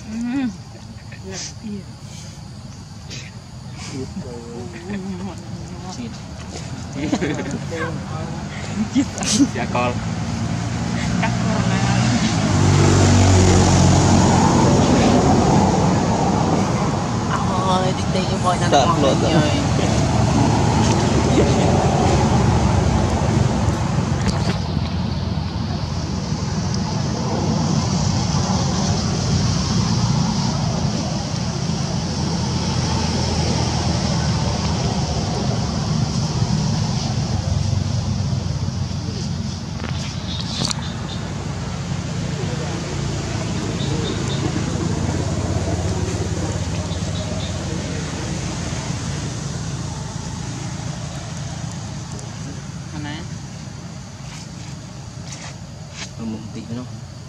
Dạ con cắt con nào ơi đi đi cho coi nó ngon rồi một tí nữa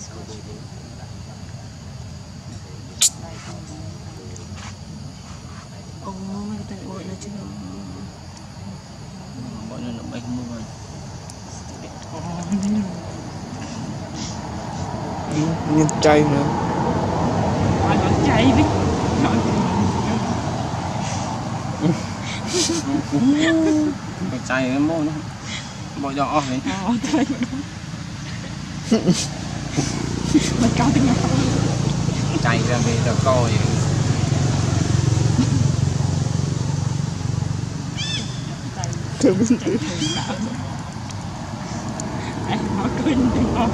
ô mấy cái tay bội nó chứ bọn nó bay không mua nhìn chay nữa nó chay đi nó chay cái môn nó bỏ nhỏ vậy mình coi tiếng chạy ra về tờ coi thưa mình nó cười tiếng con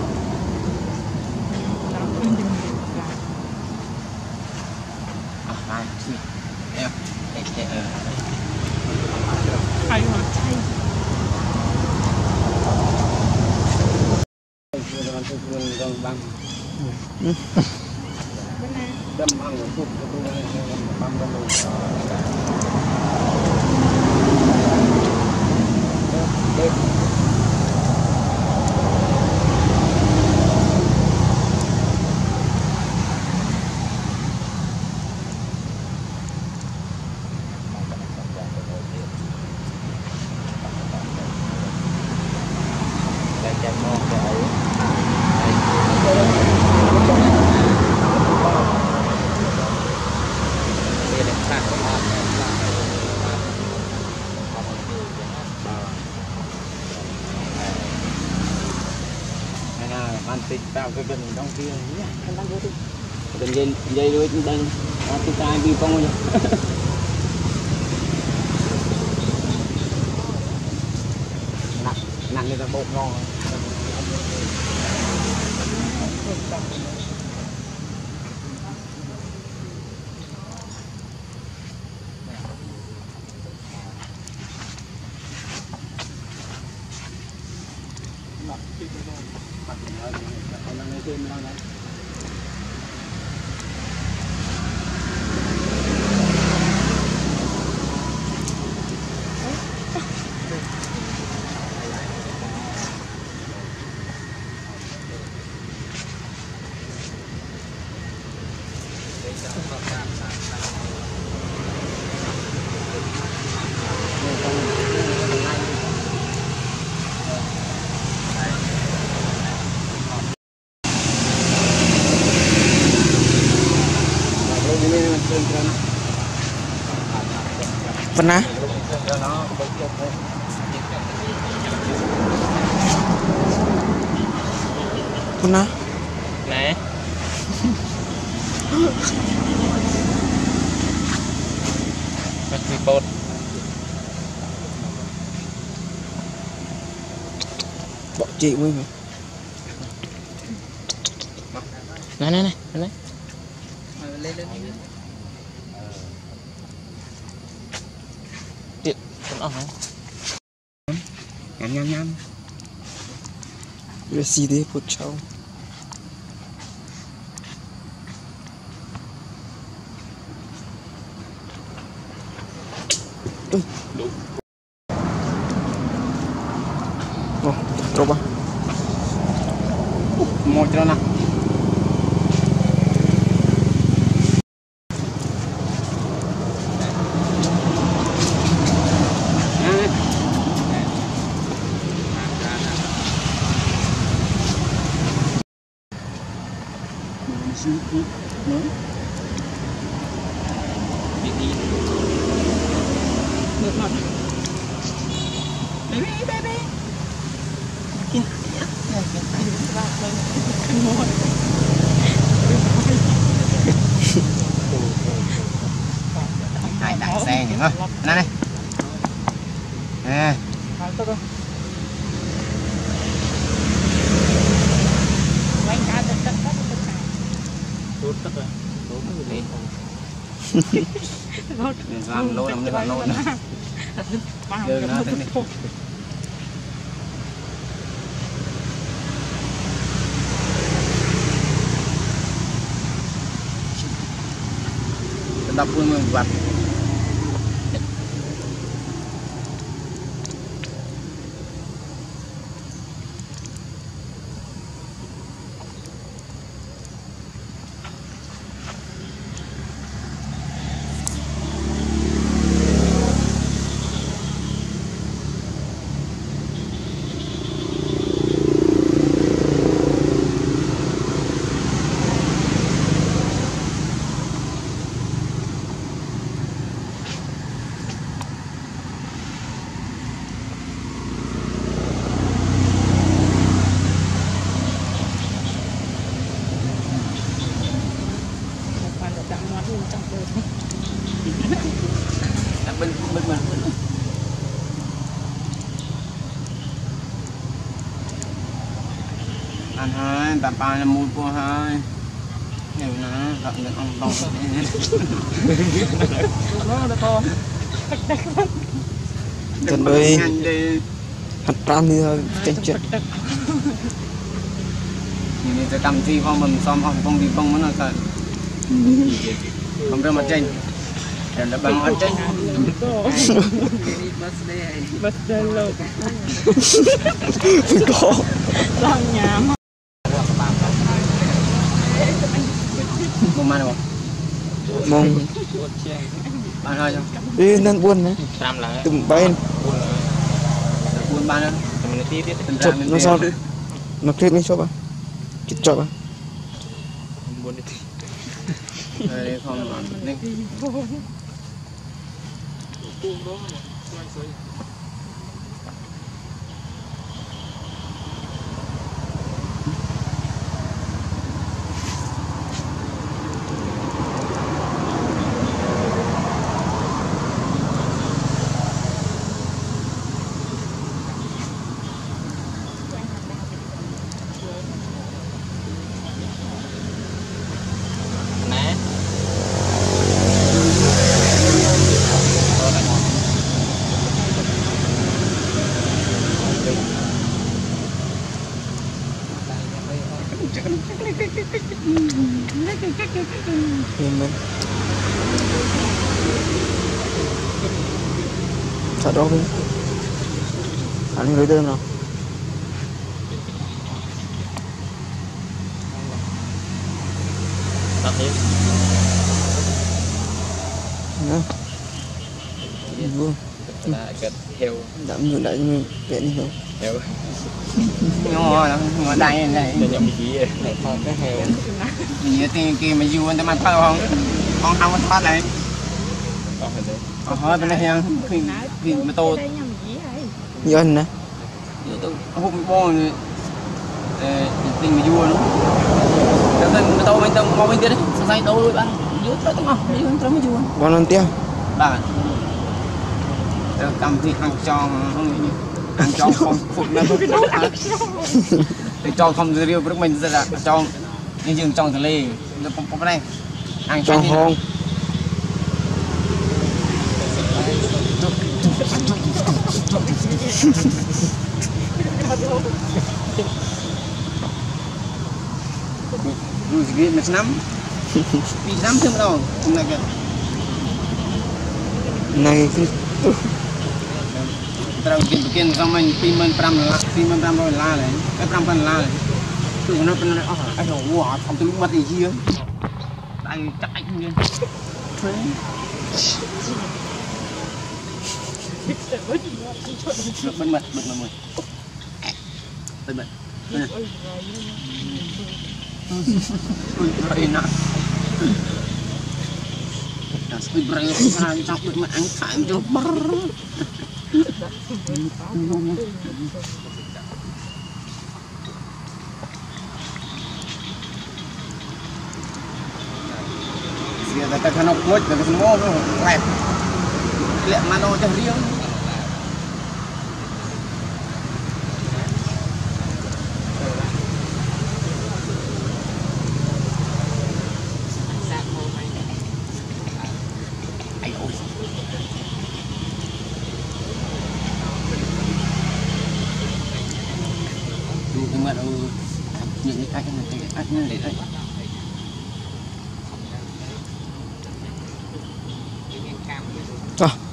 em hay mà chay băng đâm ăn một chút cho tôi băng đâm luôn ăn thịt vào cái gần trong kia nhé, ăn vô đi. Gần dây đuôi đừng, cái tai bị cong rồi. Nặng như là bột ngon. Pernah? Pernah? Nè. Bắt bị bột. Bỏ chị mới mày. Này này này, này. Lên lên. Tiện, con ốc hả? Nhắm nhắm nhắm. Về xì đi một cháu. Đúng. Coba. Mau celana. đi được mà baby hai đại xe nhỉ không này này nè làm lôi làm lôi nữa đưa nó đi đập luôn mình vặt bên anh hai bà ba là mua của hai nhiều nè gặp được ông to nó đã to Chân ơi hạt ram đi thôi chân chết nhìn sẽ cầm thi phong mình xóm không đi phong nó là không ra mặt trên rồi nó bằng mặt trên bật lên luôn có làm nhà mông ăn không mong bạn hơi không đi nên buồn đấy từng bên buồn bạn chụp nó sao nó clip mấy chụp à chụp à đây không nên Nhìn mình sợ đâu đi anh lấy đơn nào nữa vương heo đậm người đại mình vẽ đi không heo ngon lắm ngon đây này nhậm gì này con cái heo nhìn cái kia mà vui anh ta phải không con không có thoát này hỏi bên đây heo khi mà tô như anh nè tôi hút bo tình mà vui nữa tôi mà tô mình tông mau bên kia đấy say đâu rồi bạn vui tới tông không vui tới mới vui con ăn tiêu bạn cầm thì ăn cho không phục nó cho không riêu của mình rất là cho như dừng trong thử lì nó có cái này ăn cho hôn rồi gì mà nắm bị nắm thêm đâu hôm nay kìa này tao bikin sama pimen pram rồi la này cái pram phần la này từ nó bên này anh nói wow không tôi mất gì chứ tại chắc anh không biết bên mật rồi nè Tapi berani sampai makan coba. Dia katakan nak buat, kata semua lep. Lep mana macam riang. Nhưng mà những cái cách như để đấy à